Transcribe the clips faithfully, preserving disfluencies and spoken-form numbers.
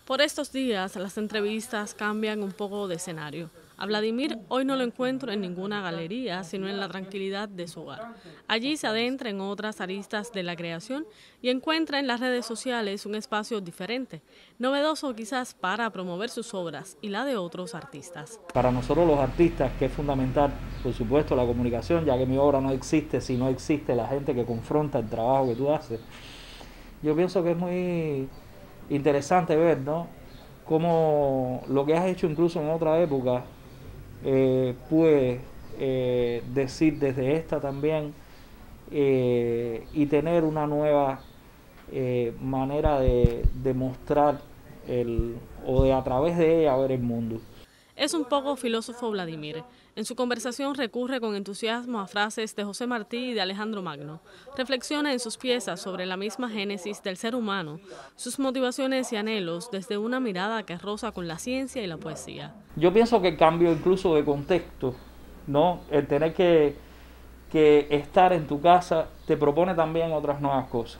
Por estos días, las entrevistas cambian un poco de escenario. A Vladimir hoy no lo encuentro en ninguna galería, sino en la tranquilidad de su hogar. Allí se adentra en otras aristas de la creación y encuentra en las redes sociales un espacio diferente, novedoso quizás para promover sus obras y la de otros artistas. Para nosotros los artistas, que es fundamental, por supuesto, la comunicación, ya que mi obra no existe si no existe la gente que confronta el trabajo que tú haces. Yo pienso que es muy interesante ver, ¿no?, cómo lo que has hecho incluso en otra época, eh, pude eh, decir desde esta también eh, y tener una nueva eh, manera de, de mostrar el, o de a través de ella ver el mundo. Es un poco filósofo Vladimir. En su conversación recurre con entusiasmo a frases de José Martí y de Alejandro Magno. Reflexiona en sus piezas sobre la misma génesis del ser humano, sus motivaciones y anhelos desde una mirada que roza con la ciencia y la poesía. Yo pienso que el cambio incluso de contexto, ¿no?, el tener que, que estar en tu casa te propone también otras nuevas cosas.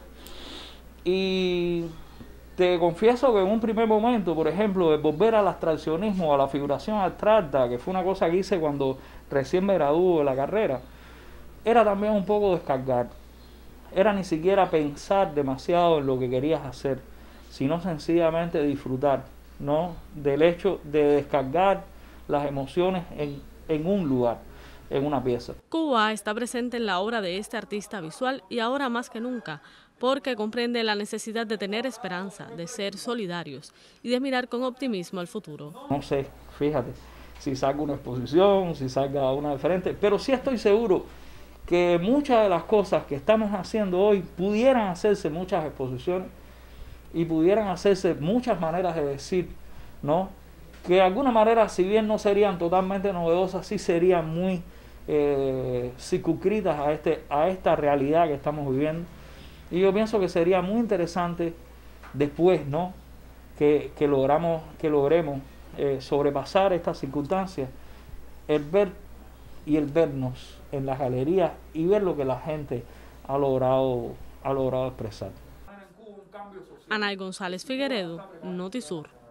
Y te confieso que en un primer momento, por ejemplo, de volver al abstraccionismo, a la figuración abstracta, que fue una cosa que hice cuando recién me gradué de la carrera, era también un poco descargar. Era ni siquiera pensar demasiado en lo que querías hacer, sino sencillamente disfrutar, ¿no?, del hecho de descargar las emociones en, en un lugar, en una pieza. Cuba está presente en la obra de este artista visual y ahora más que nunca, porque comprende la necesidad de tener esperanza, de ser solidarios y de mirar con optimismo al futuro. No sé, fíjate, si salga una exposición, si salga una diferente, pero sí estoy seguro que muchas de las cosas que estamos haciendo hoy pudieran hacerse muchas exposiciones y pudieran hacerse muchas maneras de decir, ¿no?, que de alguna manera, si bien no serían totalmente novedosas, sí serían muy eh, circunscritas a, este, a esta realidad que estamos viviendo. Y yo pienso que sería muy interesante después, ¿no?, que, que, logramos, que logremos eh, sobrepasar estas circunstancias, el ver y el vernos en las galerías y ver lo que la gente ha logrado, ha logrado expresar. Anay González Figueredo, Notisur.